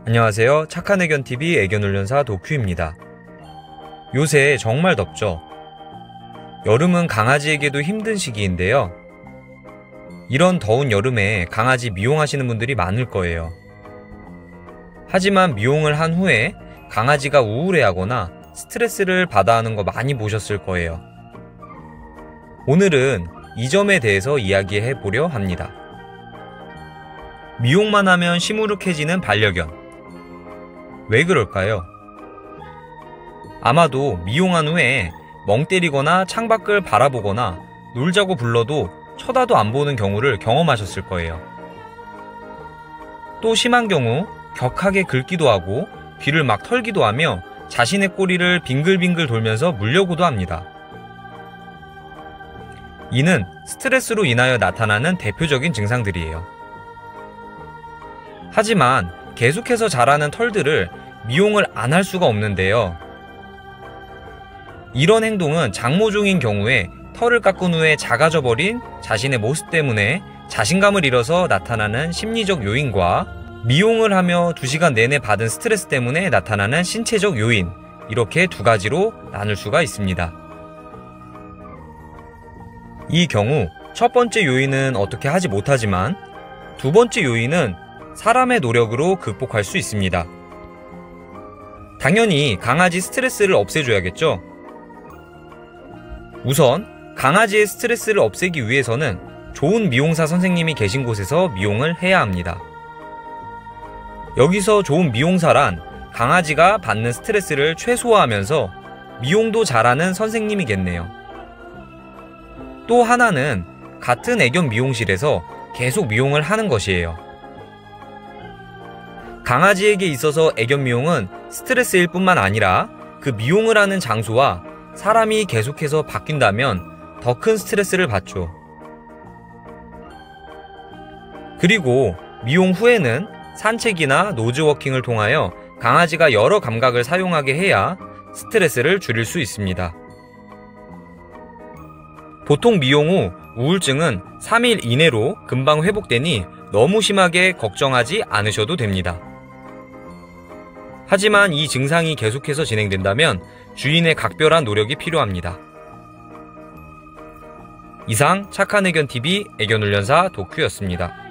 안녕하세요. 착한 애견TV 애견훈련사 도큐입니다. 요새 정말 덥죠? 여름은 강아지에게도 힘든 시기인데요. 이런 더운 여름에 강아지 미용하시는 분들이 많을 거예요. 하지만 미용을 한 후에 강아지가 우울해하거나 스트레스를 받아 하는 거 많이 보셨을 거예요. 오늘은 이 점에 대해서 이야기해 보려 합니다. 미용만 하면 시무룩해지는 반려견. 왜 그럴까요? 아마도 미용한 후에 멍 때리거나 창밖을 바라보거나 놀자고 불러도 쳐다도 안 보는 경우를 경험하셨을 거예요. 또 심한 경우 격하게 긁기도 하고 귀를 막 털기도 하며 자신의 꼬리를 빙글빙글 돌면서 물려고도 합니다. 이는 스트레스로 인하여 나타나는 대표적인 증상들이에요. 하지만 계속해서 자라는 털들을 미용을 안 할 수가 없는데요. 이런 행동은 장모 중인 경우에 털을 깎은 후에 작아져 버린 자신의 모습 때문에 자신감을 잃어서 나타나는 심리적 요인과 미용을 하며 2시간 내내 받은 스트레스 때문에 나타나는 신체적 요인, 이렇게 두 가지로 나눌 수가 있습니다. 이 경우 첫 번째 요인은 어떻게 하지 못하지만 두 번째 요인은 사람의 노력으로 극복할 수 있습니다. 당연히 강아지 스트레스를 없애줘야겠죠? 우선 강아지의 스트레스를 없애기 위해서는 좋은 미용사 선생님이 계신 곳에서 미용을 해야 합니다. 여기서 좋은 미용사란 강아지가 받는 스트레스를 최소화하면서 미용도 잘하는 선생님이겠네요. 또 하나는 같은 애견 미용실에서 계속 미용을 하는 것이에요. 강아지에게 있어서 애견 미용은 스트레스일 뿐만 아니라 그 미용을 하는 장소와 사람이 계속해서 바뀐다면 더 큰 스트레스를 받죠. 그리고 미용 후에는 산책이나 노즈워킹을 통하여 강아지가 여러 감각을 사용하게 해야 스트레스를 줄일 수 있습니다. 보통 미용 후 우울증은 3일 이내로 금방 회복되니 너무 심하게 걱정하지 않으셔도 됩니다. 하지만 이 증상이 계속해서 진행된다면 주인의 각별한 노력이 필요합니다. 이상 착한 애견TV 애견훈련사 도큐였습니다.